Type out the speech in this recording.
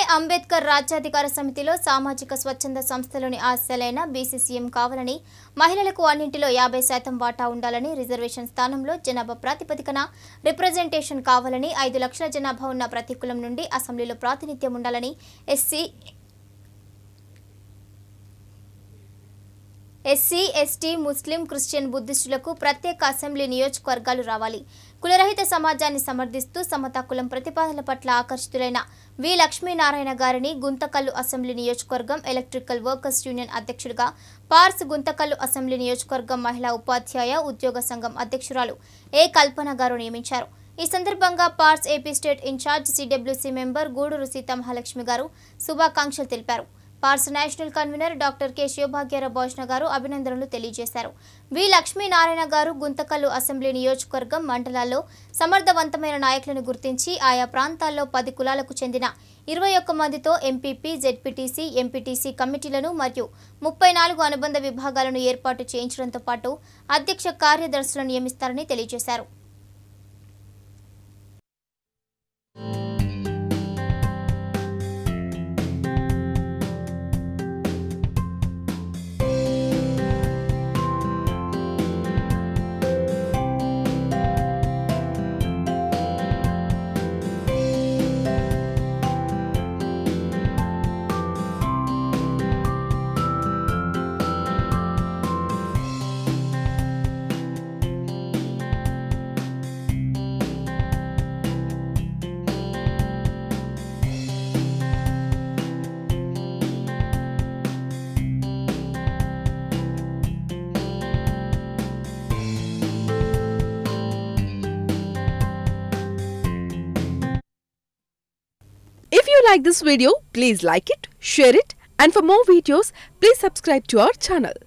అంబేద్కర్ రాజ్యాధికార సమితిలో సామాజిక స్వచ్ఛంద సంస్థలోని ఆశలైన బీసీసీఎం కావాలని మహిళలకు అన్నింటిలో 50% వాటా ఉండాలని రిజర్వేషన్ స్థానంలో జనాభా ప్రాతిపదికన రిప్రజెంటేషన్ కావాలని 5 లక్షల జనాభా ఉన్న ప్రతి కులం నుండి అసెంబ్లీలో ప్రాతినిధ్యం ఉండాలని ఎస్సీ ఎస్టీ ముస్లిం క్రిస్టియన్ బుద్ధిస్టులకు ప్రత్యేక అసెంబ్లీ నియోజకవర్గాలు రావాలి. కులరహిత సమాజాన్ని సమర్థిస్తూ సమతా కులం ప్రతిపాదనల పట్ల ఆకర్షితులైన వి లక్ష్మీనారాయణ గారిని గుంతకల్లు అసెంబ్లీ నియోజకవర్గం ఎలక్ట్రికల్ వర్కర్స్ యూనియన్ అధ్యక్షుడిగా, పార్స్ గుంతకల్లు అసెంబ్లీ నియోజకవర్గం మహిళా ఉపాధ్యాయ ఉద్యోగ సంఘం అధ్యక్షురాలు ఏ కల్పన గారు నియమించారు. ఈ సందర్భంగా పార్స్ AP state in-charge CWC member Gudur Seethamahalakshmi గారు శుభాకాంక్షలు తెలిపారు. పార్స్ national convener doctor K Sivabhagyarao భోజన గారు అభినందనలు తెలియజేశారు. వి లక్ష్మీనారాయణ గారు గుంతకల్లు అసెంబ్లీ నియోజకవర్గం మండలాల్లో సమర్థవంతమైన నాయకులను గుర్తించి ఆయా ప్రాంతాల్లో 10 కులాలకు చెందిన 21 మందితో ఎంపీపీ, జెడ్పీటీసీ, ఎంపీటీసీ కమిటీలను మరియు 34 అనుబంధ విభాగాలను ఏర్పాటు చేయించడంతో పాటు అధ్యక్ష కార్యదర్శులను నియమిస్తారని తెలియజేశారు. If you like this video, please like it, share it, and for more videos, please subscribe to our channel.